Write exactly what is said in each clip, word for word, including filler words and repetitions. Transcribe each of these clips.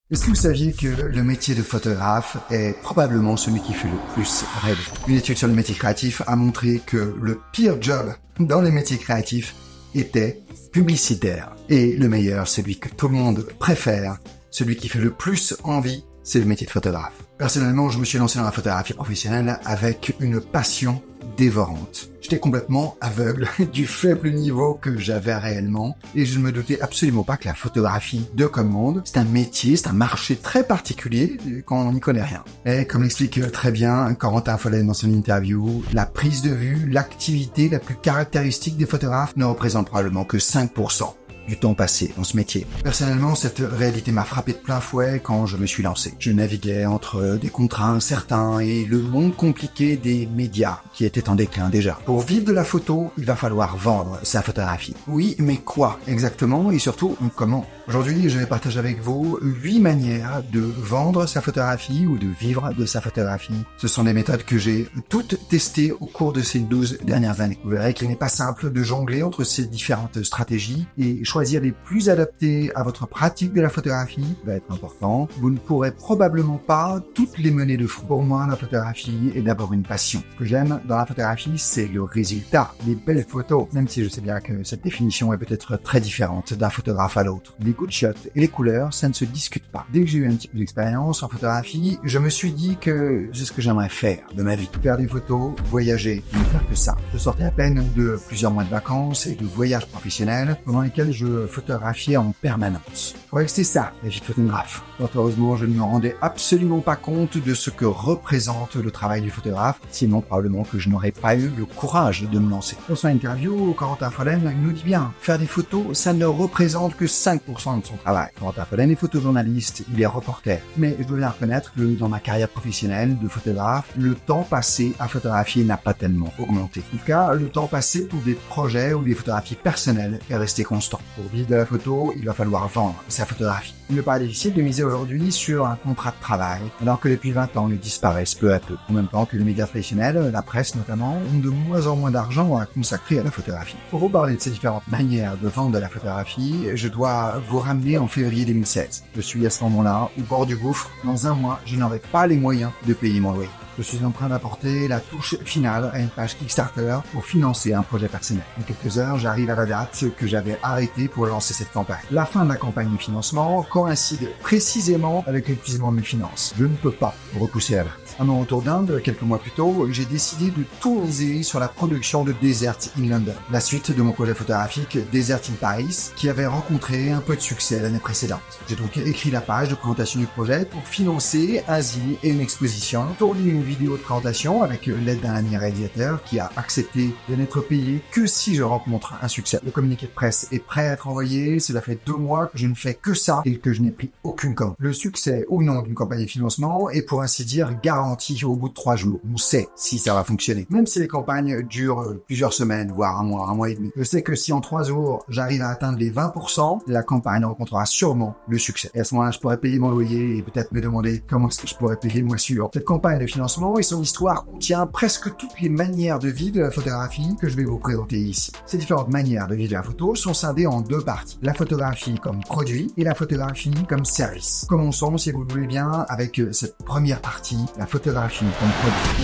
Est-ce que vous saviez que le métier de photographe est probablement celui qui fait le plus rêver? Une étude sur le métier créatif a montré que le pire job dans les métiers créatifs était publicitaire. Et le meilleur, celui que tout le monde préfère, celui qui fait le plus envie, c'est le métier de photographe. Personnellement, je me suis lancé dans la photographie professionnelle avec une passion dévorante. J'étais complètement aveugle du faible niveau que j'avais réellement et je ne me doutais absolument pas que la photographie de commande, c'est un métier, c'est un marché très particulier quand on n'y connaît rien. Et comme l'explique très bien Corentin Follen dans son interview, la prise de vue, l'activité la plus caractéristique des photographes ne représente probablement que cinq pour cent du temps passé dans ce métier. Personnellement, cette réalité m'a frappé de plein fouet quand je me suis lancé. Je naviguais entre des contrats incertains et le monde compliqué des médias qui étaient en déclin déjà. Pour vivre de la photo, il va falloir vendre sa photographie. Oui, mais quoi exactement et surtout comment? Aujourd'hui, je vais partager avec vous huit manières de vendre sa photographie ou de vivre de sa photographie. Ce sont des méthodes que j'ai toutes testées au cours de ces douze dernières années. Vous verrez qu'il n'est pas simple de jongler entre ces différentes stratégies et choisir les plus adaptées à votre pratique de la photographie va être important. Vous ne pourrez probablement pas toutes les mener de front. Pour moi, la photographie est d'abord une passion. Ce que j'aime dans la photographie, c'est le résultat, les belles photos, même si je sais bien que cette définition est peut-être très différente d'un photographe à l'autre. Les good shots et les couleurs, ça ne se discute pas. Dès que j'ai eu un petit peu d'expérience en photographie, je me suis dit que c'est ce que j'aimerais faire de ma vie. Faire des photos, voyager, ne faire que ça. Je sortais à peine de plusieurs mois de vacances et de voyages professionnels pendant lesquels je photographiais en permanence. Je croyais que c'était ça, la vie de photographe. Fort heureusement, je ne me rendais absolument pas compte de ce que représente le travail du photographe, sinon probablement que je n'aurais pas eu le courage de me lancer. Dans son interview, Corentin Follen nous dit bien, faire des photos, ça ne représente que cinq pour cent de son travail. Corentin Follen est photojournaliste, il est reporter. Mais je dois bien reconnaître que dans ma carrière professionnelle de photographe, le temps passé à photographier n'a pas tellement augmenté. En tout cas, le temps passé pour des projets ou des photographies personnelles est resté constant. Pour vivre de la photo, il va falloir vendre sa photographie. Il me paraît difficile de miser aujourd'hui sur un contrat de travail, alors que depuis vingt ans, ils disparaissent peu à peu. En même temps que les médias traditionnels, la presse notamment, ont de moins en moins d'argent à consacrer à la photographie. Pour vous parler de ces différentes manières de vendre de la photographie, je dois vous ramener en février deux mille seize. Je suis à ce moment-là au bord du gouffre. Dans un mois, je n'aurai pas les moyens de payer mon loyer. Je suis en train d'apporter la touche finale à une page Kickstarter pour financer un projet personnel. En quelques heures, j'arrive à la date que j'avais arrêtée pour lancer cette campagne. La fin de la campagne de financement coïncide précisément avec l'épuisement de mes finances. Je ne peux pas repousser la date. À mon retour d'Inde, quelques mois plus tôt, j'ai décidé de tout miser sur la production de Desert in London, la suite de mon projet photographique Desert in Paris, qui avait rencontré un peu de succès l'année précédente. J'ai donc écrit la page de présentation du projet pour financer un zine et une exposition, tourner une vidéo de présentation avec l'aide d'un ami réalisateur qui a accepté de n'être payé que si je rencontre un succès. Le communiqué de presse est prêt à être envoyé, cela fait deux mois que je ne fais que ça et que je n'ai pris aucune commande. Le succès ou non d'une campagne de financement est pour ainsi dire garanti au bout de trois jours. On sait si ça va fonctionner. Même si les campagnes durent plusieurs semaines, voire un mois, un mois et demi. Je sais que si en trois jours, j'arrive à atteindre les vingt pour cent, la campagne rencontrera sûrement le succès. Et à ce moment-là, je pourrais payer mon loyer et peut-être me demander comment est-ce que je pourrais payer le mois suivant. Cette campagne de financement et son histoire contient presque toutes les manières de vivre de la photographie que je vais vous présenter ici. Ces différentes manières de vivre de la photo sont scindées en deux parties. La photographie comme produit et la photographie comme service. Commençons, si vous le voulez bien, avec cette première partie, la photographie comme produit.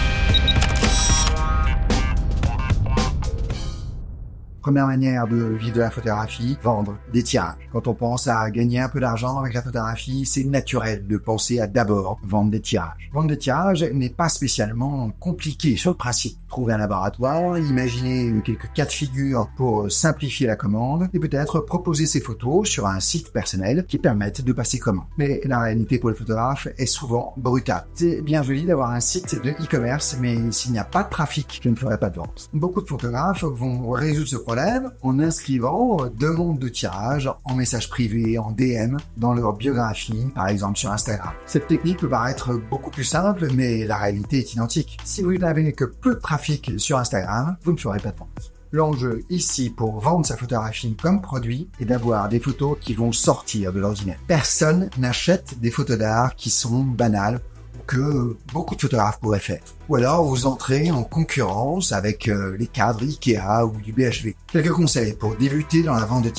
Première manière de vivre de la photographie, vendre des tirages. Quand on pense à gagner un peu d'argent avec la photographie, c'est naturel de penser à d'abord vendre des tirages. Vendre des tirages n'est pas spécialement compliqué sur le principe. Trouver un laboratoire, imaginer quelques cas de figure pour simplifier la commande et peut-être proposer ses photos sur un site personnel qui permette de passer commande. Mais la réalité pour les photographes est souvent brutale. C'est bien joli d'avoir un site de e-commerce, mais s'il n'y a pas de trafic, je ne ferai pas de vente. Beaucoup de photographes vont résoudre ce problème en inscrivant demande de tirage en message privé, en D M, dans leur biographie, par exemple sur Instagram. Cette technique peut paraître beaucoup plus simple, mais la réalité est identique. Si vous n'avez que peu de trafic sur Instagram, vous ne ferez pas de vente. L'enjeu ici pour vendre sa photographie comme produit est d'avoir des photos qui vont sortir de l'ordinaire. Personne n'achète des photos d'art qui sont banales que beaucoup de photographes pourraient faire. Ou alors vous entrez en concurrence avec euh, les cadres Ikea ou du B H V. Quelques conseils pour débuter dans la vente de tirage.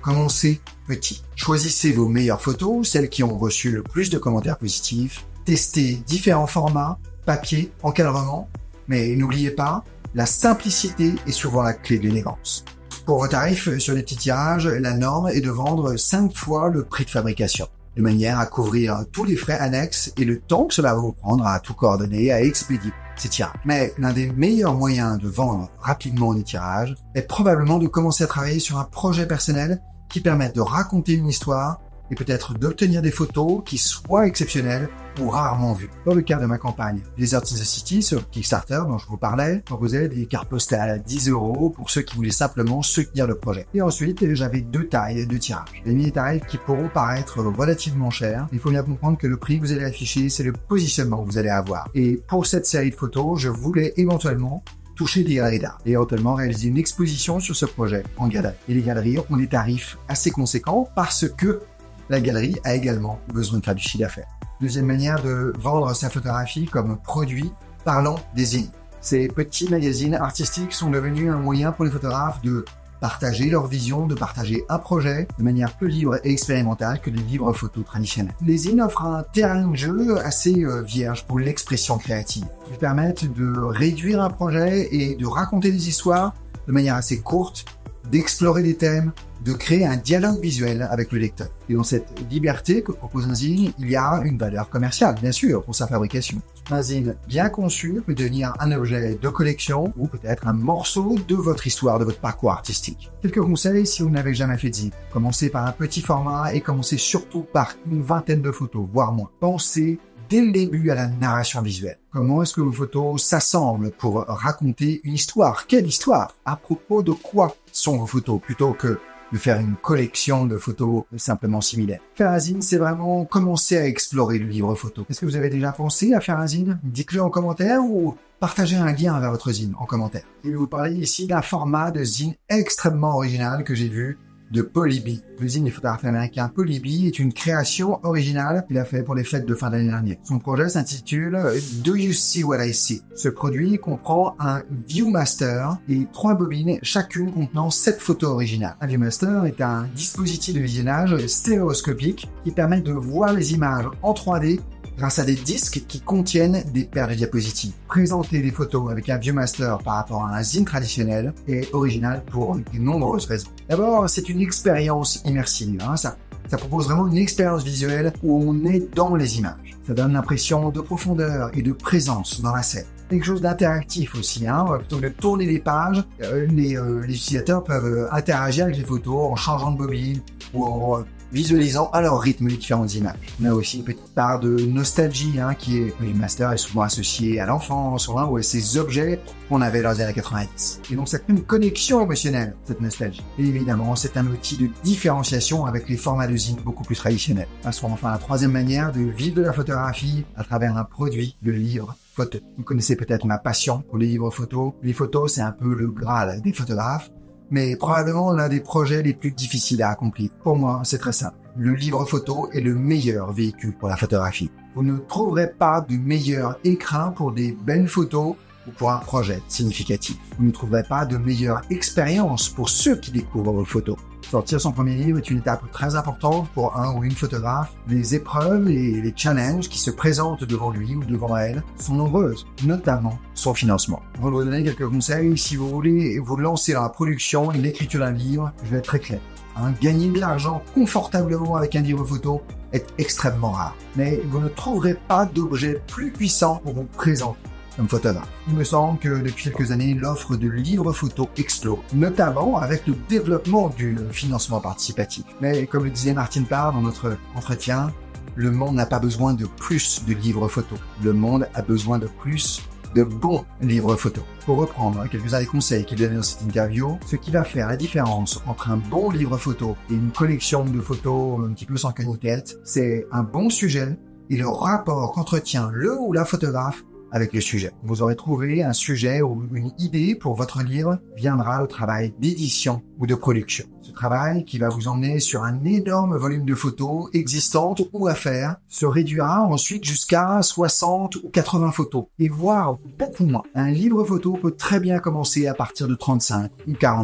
Commencez petit. Choisissez vos meilleures photos, celles qui ont reçu le plus de commentaires positifs. Testez différents formats, papier, encadrement. Mais n'oubliez pas, la simplicité est souvent la clé de l'élégance. Pour vos tarifs sur les petits tirages, la norme est de vendre cinq fois le prix de fabrication, de manière à couvrir tous les frais annexes et le temps que cela va vous prendre à tout coordonner, à expédier ces tirages. Mais l'un des meilleurs moyens de vendre rapidement des tirages est probablement de commencer à travailler sur un projet personnel qui permette de raconter une histoire et peut-être d'obtenir des photos qui soient exceptionnelles ou rarement vues. Dans le cas de ma campagne Desert in the City sur Kickstarter dont je vous parlais, je proposais des cartes postales à dix euros pour ceux qui voulaient simplement soutenir le projet. Et ensuite, j'avais deux tailles de tirage. J'ai mis des tarifs qui pourront paraître relativement chers. Il faut bien comprendre que le prix que vous allez afficher, c'est le positionnement que vous allez avoir. Et pour cette série de photos, je voulais éventuellement toucher des galeries d'art et éventuellement réaliser une exposition sur ce projet en galerie. Et les galeries ont des tarifs assez conséquents parce que la galerie a également besoin de faire du chiffre d'affaires. Deuxième manière de vendre sa photographie comme produit, parlons des zines. Ces petits magazines artistiques sont devenus un moyen pour les photographes de partager leur vision, de partager un projet de manière plus libre et expérimentale que les livres photos traditionnels. Les zines offrent un terrain de jeu assez euh, vierge pour l'expression créative. Ils permettent de réduire un projet et de raconter des histoires de manière assez courte, d'explorer des thèmes, de créer un dialogue visuel avec le lecteur. Et dans cette liberté que propose un zine, il y a une valeur commerciale, bien sûr, pour sa fabrication. Un zine bien conçu peut devenir un objet de collection ou peut-être un morceau de votre histoire, de votre parcours artistique. Quelques conseils si vous n'avez jamais fait de zine. Commencez par un petit format et commencez surtout par une vingtaine de photos, voire moins. Pensez dès le début à la narration visuelle. Comment est-ce que vos photos s'assemblent pour raconter une histoire? Quelle histoire? À propos de quoi sont vos photos? Plutôt que de faire une collection de photos simplement similaires. Faire un zine, c'est vraiment commencer à explorer le livre photo. Est-ce que vous avez déjà pensé à faire un zine? Dites-le en commentaire ou partagez un lien vers votre zine en commentaire. Je vais vous parler ici d'un format de zine extrêmement original que j'ai vu de Polybi. Le zine du photographe américain Polybi est une création originale qu'il a fait pour les fêtes de fin d'année dernière. Son projet s'intitule Do You See What I See? Ce produit comprend un Viewmaster et trois bobines, chacune contenant sept photos originales. Un Viewmaster est un dispositif de visionnage stéréoscopique qui permet de voir les images en trois D grâce à des disques qui contiennent des paires de diapositives. Présenter des photos avec un Viewmaster par rapport à un zine traditionnel est original pour de nombreuses raisons. D'abord, c'est une expérience immersive. Hein, ça, ça propose vraiment une expérience visuelle où on est dans les images. Ça donne l'impression de profondeur et de présence dans la scène. Quelque chose d'interactif aussi. Hein, plutôt que de tourner les pages, euh, les, euh, les utilisateurs peuvent interagir avec les photos en changeant de bobine ou en euh, visualisant à leur rythme les différentes images. On a aussi une petite part de nostalgie hein, qui est, le master est souvent associé à l'enfance hein, ou à ces objets qu'on avait dans les années quatre-vingt-dix. Et donc ça crée une connexion émotionnelle, cette nostalgie. Et évidemment, c'est un outil de différenciation avec les formats de zine beaucoup plus traditionnels. Passons enfin à la troisième manière de vivre de la photographie à travers un produit, le livre photo. Vous connaissez peut-être ma passion pour les livres photos. Les photos, c'est un peu le Graal des photographes, mais probablement l'un des projets les plus difficiles à accomplir. Pour moi, c'est très simple. Le livre photo est le meilleur véhicule pour la photographie. Vous ne trouverez pas de meilleur écrin pour des belles photos ou pour un projet significatif. Vous ne trouverez pas de meilleure expérience pour ceux qui découvrent vos photos. Sortir son premier livre est une étape très importante pour un ou une photographe. Les épreuves et les challenges qui se présentent devant lui ou devant elle sont nombreuses, notamment son financement. Je vais vous donner quelques conseils. Si vous voulez vous lancer dans la production et l'écriture d'un livre, je vais être très clair. Hein, gagner de l'argent confortablement avec un livre photo est extrêmement rare. Mais vous ne trouverez pas d'objet plus puissant pour vous présenter comme photographe. Il me semble que depuis quelques années, l'offre de livres photos explose, notamment avec le développement du financement participatif. Mais comme le disait Martine Parr dans notre entretien, le monde n'a pas besoin de plus de livres photos. Le monde a besoin de plus de bons livres photos. Pour reprendre quelques-uns des conseils qu'il donnait dans cette interview, ce qui va faire la différence entre un bon livre photo et une collection de photos un petit peu sans queue ni tête, c'est un bon sujet et le rapport qu'entretient le ou la photographe avec le sujet. Vous aurez trouvé un sujet ou une idée pour votre livre, viendra le travail d'édition ou de production. Ce travail qui va vous emmener sur un énorme volume de photos existantes ou à faire se réduira ensuite jusqu'à soixante ou quatre-vingts photos et voire beaucoup moins. Un livre photo peut très bien commencer à partir de trente-cinq ou quarante photos.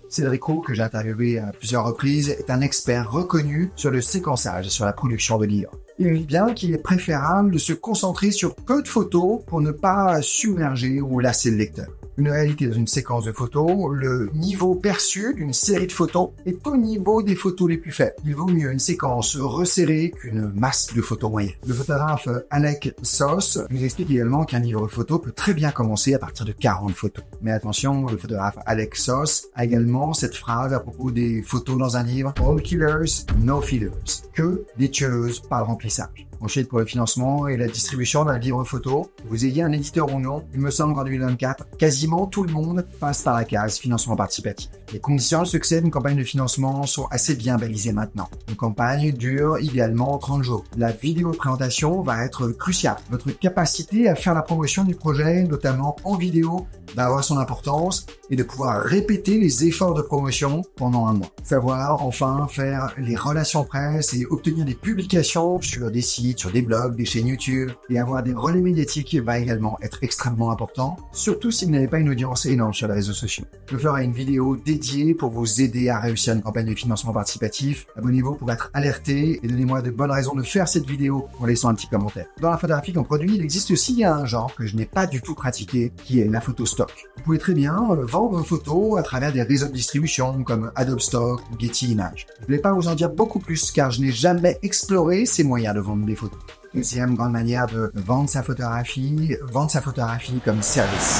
Cédric Roux, que j'ai interviewé à plusieurs reprises, est un expert reconnu sur le séquençage et sur la production de livres. Il dit bien qu'il est préférable de se concentrer sur peu de photos pour ne pas submerger ou lasser le lecteur. Une réalité dans une séquence de photos, le niveau perçu d'une série de photos est au niveau des photos les plus faibles. Il vaut mieux une séquence resserrée qu'une masse de photos moyennes. Le photographe Alec Soss nous explique également qu'un livre photo peut très bien commencer à partir de quarante photos. Mais attention, le photographe Alec Soss a également cette phrase à propos des photos dans un livre: All killers, no fillers. Que des tueuses, pas de remplissage. Ensuite, pour le financement et la distribution d'un livre photo, que vous ayez un éditeur ou non, il me semble qu'en deux mille vingt-quatre, quasiment tout le monde passe par la case financement participatif. Les conditions de succès d'une campagne de financement sont assez bien balisées maintenant. Une campagne dure idéalement trente jours. La vidéo de présentation va être cruciale. Votre capacité à faire la promotion du projet, notamment en vidéo, va avoir son importance et de pouvoir répéter les efforts de promotion pendant un mois. Savoir enfin faire les relations presse et obtenir des publications sur des sites, sur des blogs, des chaînes YouTube et avoir des relais médiatiques va également être extrêmement important, surtout si vous n'avez pas une audience énorme sur les réseaux sociaux. Je ferai une vidéo dédiée pour vous aider à réussir une campagne de financement participatif. Abonnez-vous pour être alerté et donnez-moi de bonnes raisons de faire cette vidéo en laissant un petit commentaire. Dans la photographie comme produit, il existe aussi un genre que je n'ai pas du tout pratiqué, qui est la photo stock. Vous pouvez très bien vendre vos photos à travers des réseaux de distribution comme Adobe Stock ou Getty Images. Je ne vais pas vous en dire beaucoup plus car je n'ai jamais exploré ces moyens de vendre des photos. Deuxième grande manière de vendre sa photographie, vendre sa photographie comme service.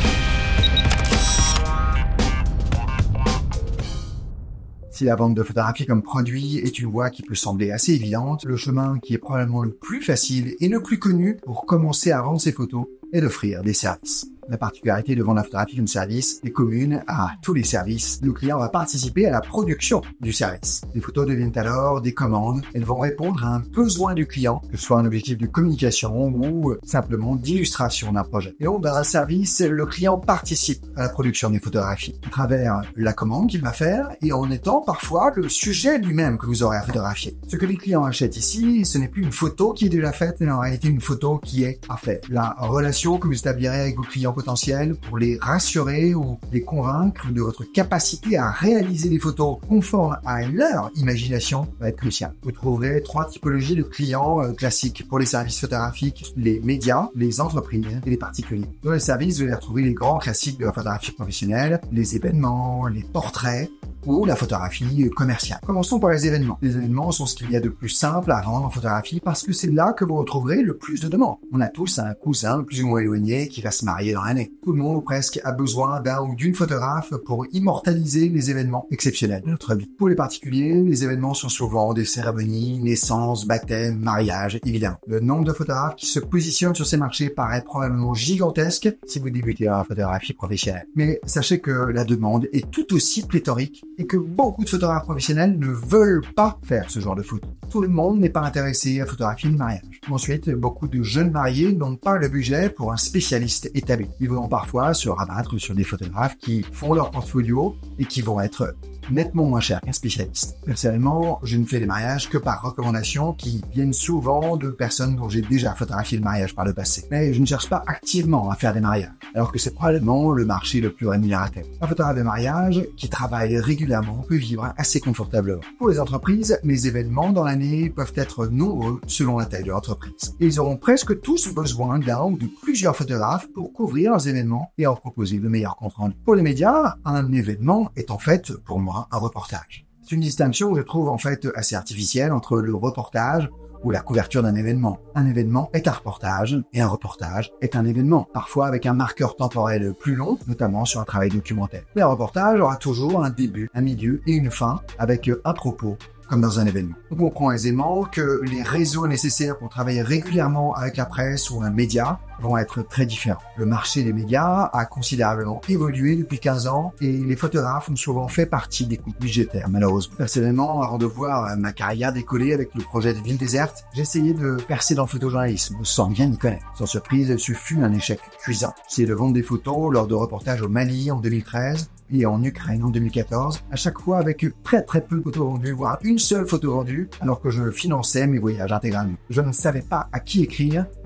Si la vente de photographie comme produit est une voie qui peut sembler assez évidente, le chemin qui est probablement le plus facile et le plus connu pour commencer à vendre ses photos est d'offrir des services. La particularité de vendre la photographie comme service est commune à tous les services. Le client va participer à la production du service. Les photos deviennent alors des commandes. Elles vont répondre à un besoin du client, que ce soit un objectif de communication ou simplement d'illustration d'un projet. Et donc, dans un service, le client participe à la production des photographies à travers la commande qu'il va faire et en étant parfois le sujet lui-même que vous aurez à photographier. Ce que les clients achètent ici, ce n'est plus une photo qui est déjà faite, mais en réalité une photo qui est à faire. La relation que vous établirez avec vos clients potentiels pour les rassurer ou les convaincre de votre capacité à réaliser des photos conformes à leur imagination va être crucial. Vous trouverez trois typologies de clients euh, classiques pour les services photographiques: les médias, les entreprises et les particuliers. Dans les services, vous allez retrouver les grands classiques de la photographie professionnelle, les événements, les portraits ou la photographie commerciale. Commençons par les événements. Les événements sont ce qu'il y a de plus simple à vendre en photographie parce que c'est là que vous retrouverez le plus de demandes. On a tous un cousin plus ou moins éloigné qui va se marier dans l'année. Tout le monde ou presque a besoin d'un ou d'une photographe pour immortaliser les événements exceptionnels de notre vie. Pour les particuliers, les événements sont souvent des cérémonies, naissances, baptêmes, mariages, évidemment. Le nombre de photographes qui se positionnent sur ces marchés paraît probablement gigantesque si vous débutez dans la photographie professionnelle. Mais sachez que la demande est tout aussi pléthorique et que beaucoup de photographes professionnels ne veulent pas faire ce genre de photos. Tout le monde n'est pas intéressé à photographier le mariage. Ensuite, beaucoup de jeunes mariés n'ont pas le budget pour un spécialiste établi. Ils vont parfois se rabattre sur des photographes qui font leur portfolio et qui vont être nettement moins cher qu'un spécialiste. Personnellement, je ne fais des mariages que par recommandation qui viennent souvent de personnes dont j'ai déjà photographié le mariage par le passé. Mais je ne cherche pas activement à faire des mariages, alors que c'est probablement le marché le plus rémunérateur. Un photographe de mariage qui travaille régulièrement peut vivre assez confortablement. Pour les entreprises, les événements dans l'année peuvent être nombreux selon la taille de l'entreprise. Et ils auront presque tous besoin d'un ou de plusieurs photographes pour couvrir leurs événements et en proposer le meilleur compte rendu. Pour les médias, un événement est en fait, pour moi, un reportage. C'est une distinction que je trouve en fait assez artificielle entre le reportage ou la couverture d'un événement. Un événement est un reportage et un reportage est un événement, parfois avec un marqueur temporel plus long, notamment sur un travail documentaire. Mais un reportage aura toujours un début, un milieu et une fin avec un propos, comme dans un événement. On comprend aisément que les réseaux nécessaires pour travailler régulièrement avec la presse ou un média vont être très différents. Le marché des médias a considérablement évolué depuis quinze ans et les photographes ont souvent fait partie des coupes budgétaires, malheureusement. Personnellement, avant de voir ma carrière décoller avec le projet de Ville Déserte, j'ai essayé de percer dans le photojournalisme sans bien y connaître. Sans surprise, ce fut un échec cuisant. J'ai essayé de vendre des photos lors de reportages au Mali en deux mille treize et en Ukraine en deux mille quatorze, à chaque fois avec très très peu de photos vendues, voire une seule photo vendue, alors que je finançais mes voyages intégralement. Je ne savais pas à qui écrire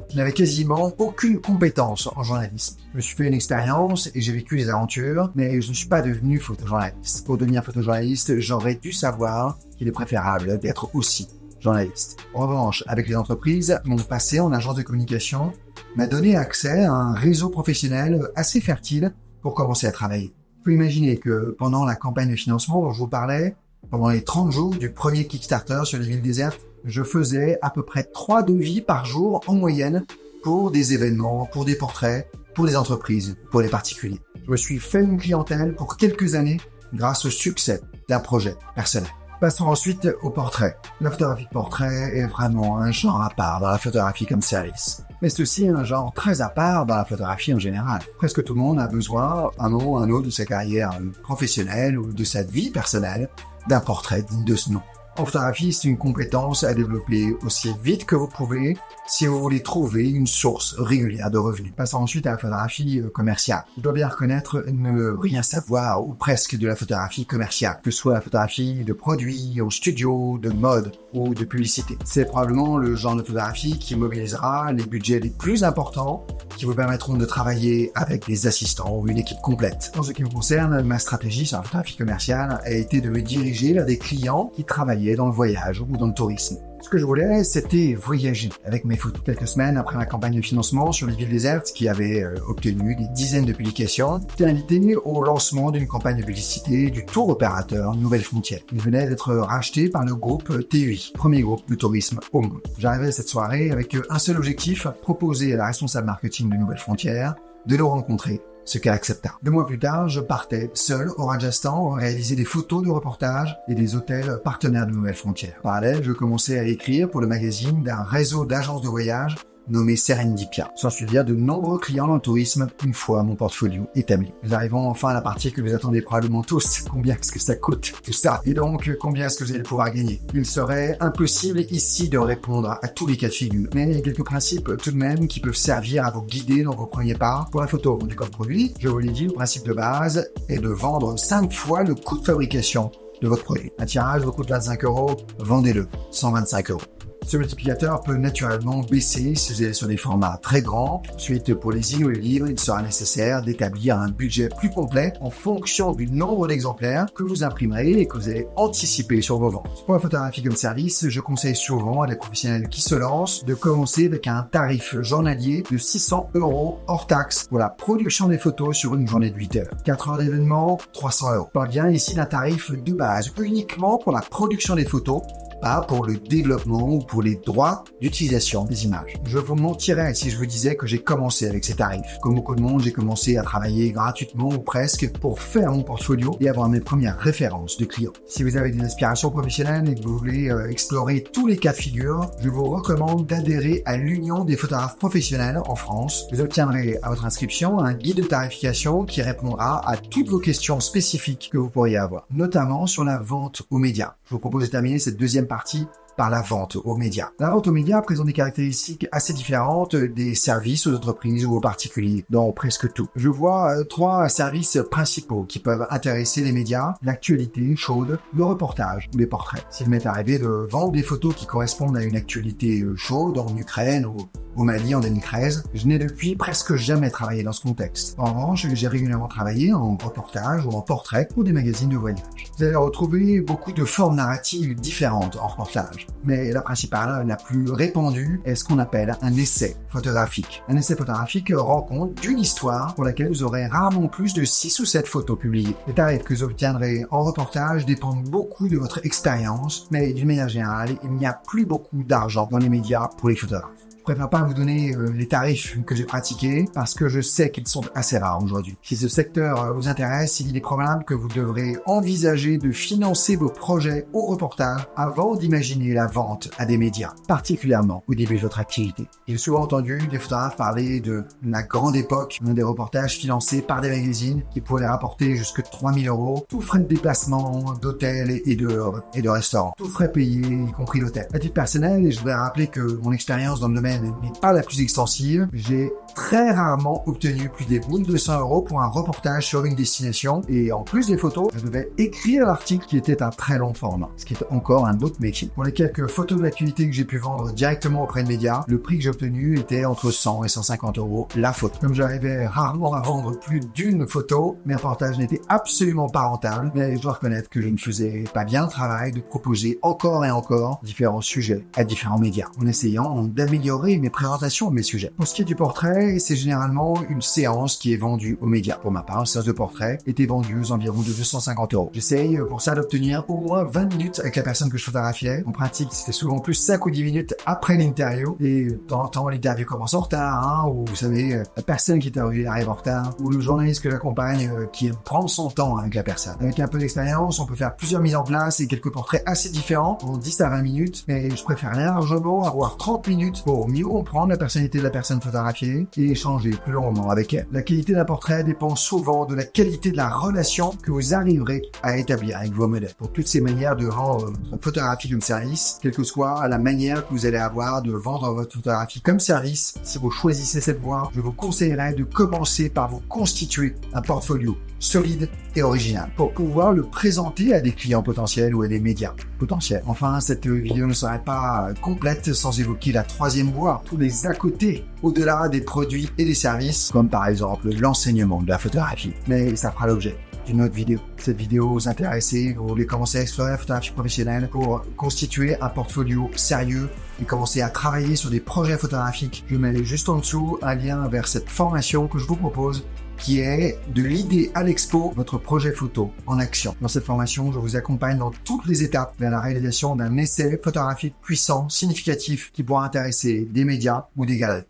Je n'avais quasiment aucune compétence en journalisme. Je me suis fait une expérience et j'ai vécu des aventures, mais je ne suis pas devenu photojournaliste. Pour devenir photojournaliste, j'aurais dû savoir qu'il est préférable d'être aussi journaliste. En revanche, avec les entreprises, mon passé en agence de communication m'a donné accès à un réseau professionnel assez fertile pour commencer à travailler. Il faut imaginer que pendant la campagne de financement dont je vous parlais, pendant les trente jours du premier Kickstarter sur les villes désertes, je faisais à peu près trois devis par jour en moyenne pour des événements, pour des portraits, pour des entreprises, pour les particuliers. Je me suis fait une clientèle pour quelques années grâce au succès d'un projet personnel. Passons ensuite au portrait. La photographie de portrait est vraiment un genre à part dans la photographie comme service. Mais c'est aussi un genre très à part dans la photographie en général. Presque tout le monde a besoin, un moment ou un autre de sa carrière professionnelle ou de sa vie personnelle, d'un portrait digne de ce nom. En photographie, c'est une compétence à développer aussi vite que vous pouvez si vous voulez trouver une source régulière de revenus. Passons ensuite à la photographie commerciale. Je dois bien reconnaître ne rien savoir ou presque de la photographie commerciale, que ce soit la photographie de produits, au studio, de mode ou de publicité. C'est probablement le genre de photographie qui mobilisera les budgets les plus importants qui vous permettront de travailler avec des assistants ou une équipe complète. En ce qui me concerne, ma stratégie sur la photographie commerciale a été de me diriger vers des clients qui travaillaient dans le voyage ou dans le tourisme. Ce que je voulais, c'était voyager avec mes photos. Quelques semaines après ma campagne de financement sur les villes désertes, qui avait euh, obtenu des dizaines de publications, j'étais invité au lancement d'une campagne de publicité du tour opérateur Nouvelles Frontières. Il venait d'être racheté par le groupe T U I, premier groupe de tourisme au monde. J'arrivais à cette soirée avec un seul objectif, proposer à la responsable marketing de Nouvelles Frontières de le rencontrer, ce qu'elle accepta. Deux mois plus tard, je partais seul au Rajasthan réaliser des photos de reportages et des hôtels partenaires de Nouvelles Frontières. En parallèle, je commençais à écrire pour le magazine d'un réseau d'agences de voyage nommé Serendipia. S'en suivirent de nombreux clients dans le tourisme une fois mon portfolio établi. Nous arrivons enfin à la partie que vous attendez probablement tous. Combien est-ce que ça coûte tout ça? Et donc, combien est-ce que vous allez pouvoir gagner? Il serait impossible ici de répondre à tous les cas de figure. Mais il y a quelques principes tout de même qui peuvent servir à vous guider dans vos premiers pas. Pour la photo du code produit, je vous l'ai dit, le principe de base est de vendre cinq fois le coût de fabrication de votre produit. Un tirage vous coûte vingt-cinq euros, vendez-le cent vingt-cinq euros. Ce multiplicateur peut naturellement baisser si vous êtes sur des formats très grands. Ensuite, pour les signes ou les livres, il sera nécessaire d'établir un budget plus complet en fonction du nombre d'exemplaires que vous imprimerez et que vous allez anticiper sur vos ventes. Pour la photographie comme service, je conseille souvent à des professionnels qui se lancent de commencer avec un tarif journalier de six cents euros hors taxe pour la production des photos sur une journée de huit heures. quatre heures d'événement, trois cents euros. Je parle bien ici d'un tarif de base uniquement pour la production des photos, pas pour le développement ou pour les droits d'utilisation des images. Je vous mentirais si je vous disais que j'ai commencé avec ces tarifs. Comme beaucoup de monde, j'ai commencé à travailler gratuitement ou presque pour faire mon portfolio et avoir mes premières références de clients. Si vous avez des aspirations professionnelles et que vous voulez euh, explorer tous les cas de figure, je vous recommande d'adhérer à l'Union des photographes professionnels en France. Vous obtiendrez à votre inscription un guide de tarification qui répondra à toutes vos questions spécifiques que vous pourriez avoir, notamment sur la vente aux médias. Je vous propose de terminer cette deuxième partie par la vente aux médias. La vente aux médias présente des caractéristiques assez différentes des services aux entreprises ou aux particuliers, dans presque tout. Je vois euh, trois services principaux qui peuvent intéresser les médias: l'actualité chaude, le reportage ou les portraits. S'il m'est arrivé de vendre des photos qui correspondent à une actualité chaude en Ukraine ou au Mali en deux mille treize, je n'ai depuis presque jamais travaillé dans ce contexte. En revanche, j'ai régulièrement travaillé en reportage ou en portrait pour des magazines de voyage. Vous allez retrouver beaucoup de formes narratives différentes en reportage. Mais la principale, la plus répandue, est ce qu'on appelle un essai photographique. Un essai photographique rend compte d'une histoire pour laquelle vous aurez rarement plus de six ou sept photos publiées. Les tarifs que vous obtiendrez en reportage dépendent beaucoup de votre expérience, mais d'une manière générale, il n'y a plus beaucoup d'argent dans les médias pour les photographes. Je préfère pas vous donner euh, les tarifs que j'ai pratiqués parce que je sais qu'ils sont assez rares aujourd'hui. Si ce secteur euh, vous intéresse, il est probable que vous devrez envisager de financer vos projets au reportage avant d'imaginer la vente à des médias, particulièrement au début de votre activité. J'ai souvent entendu des photographes parler de la grande époque, des reportages financés par des magazines qui pouvaient rapporter jusque trois mille euros, tout frais de déplacement, d'hôtel et de, et de restaurant, tout frais payés, y compris l'hôtel. À titre personnel, je voudrais rappeler que mon expérience dans le domaine n'est pas la plus extensive. J'ai très rarement obtenu plus des mille deux cents euros pour un reportage sur une destination. Et en plus des photos, je devais écrire l'article qui était un très long format, ce qui est encore un autre métier. Pour les quelques photos d'actualité que j'ai pu vendre directement auprès de médias, le prix que j'ai obtenu était entre cent et cent cinquante euros la photo. Comme j'arrivais rarement à vendre plus d'une photo, mes reportages n'étaient absolument pas rentables, mais je dois reconnaître que je ne faisais pas bien le travail de proposer encore et encore différents sujets à différents médias, en essayant d'améliorer mes présentations de mes sujets. Pour ce qui est du portrait, c'est généralement une séance qui est vendue aux médias. Pour ma part, une séance de portrait était vendue aux environs de deux cent cinquante euros. J'essaye pour ça d'obtenir au moins vingt minutes avec la personne que je photographiais. En pratique, c'était souvent plus cinq ou dix minutes après l'interview. Et de temps en temps, l'interview commence en retard, hein, ou vous savez, la personne qui est interviewée arrive en retard, ou le journaliste que j'accompagne euh, qui prend son temps avec la personne. Avec un peu d'expérience, on peut faire plusieurs mises en place et quelques portraits assez différents en dix à vingt minutes, mais je préfère largement avoir trente minutes pour mieux comprendre la personnalité de la personne photographiée et échanger plus longuement avec elle. La qualité d'un portrait dépend souvent de la qualité de la relation que vous arriverez à établir avec vos modèles. Pour toutes ces manières de rendre votre photographie comme service, quelle que soit la manière que vous allez avoir de vendre votre photographie comme service, si vous choisissez cette voie, je vous conseillerais de commencer par vous constituer un portfolio solide et original pour pouvoir le présenter à des clients potentiels ou à des médias potentiels. Enfin, cette vidéo ne serait pas complète sans évoquer la troisième voie, tous les à côté, au-delà des produits et des services, comme par exemple l'enseignement de la photographie. Mais ça fera l'objet d'une autre vidéo. Cette vidéo vous intéresse, vous voulez commencer à explorer la photographie professionnelle pour constituer un portfolio sérieux et commencer à travailler sur des projets photographiques. Je mets juste en dessous un lien vers cette formation que je vous propose, qui est de l'idée à l'expo, votre projet photo en action. Dans cette formation, je vous accompagne dans toutes les étapes vers la réalisation d'un essai photographique puissant, significatif, qui pourra intéresser des médias ou des galeries.